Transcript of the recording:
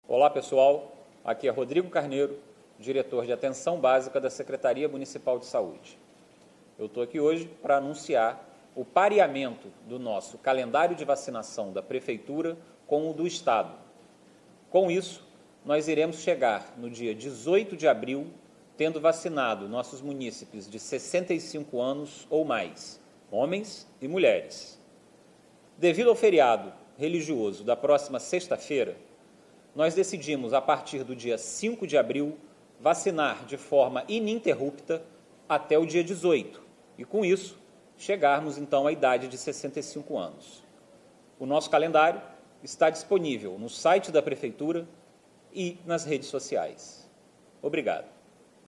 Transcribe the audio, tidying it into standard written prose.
Olá, pessoal. Aqui é Rodrigo Carneiro, diretor de Atenção Básica da Secretaria Municipal de Saúde. Eu estou aqui hoje para anunciar o pareamento do nosso calendário de vacinação da Prefeitura com o do Estado. Com isso, nós iremos chegar no dia 18 de abril, tendo vacinado nossos munícipes de 65 anos ou mais, homens e mulheres. Devido ao feriado religioso da próxima sexta-feira, nós decidimos, a partir do dia 5 de abril, vacinar de forma ininterrupta até o dia 18 e, com isso, chegarmos então à idade de 65 anos. O nosso calendário está disponível no site da Prefeitura e nas redes sociais. Obrigado.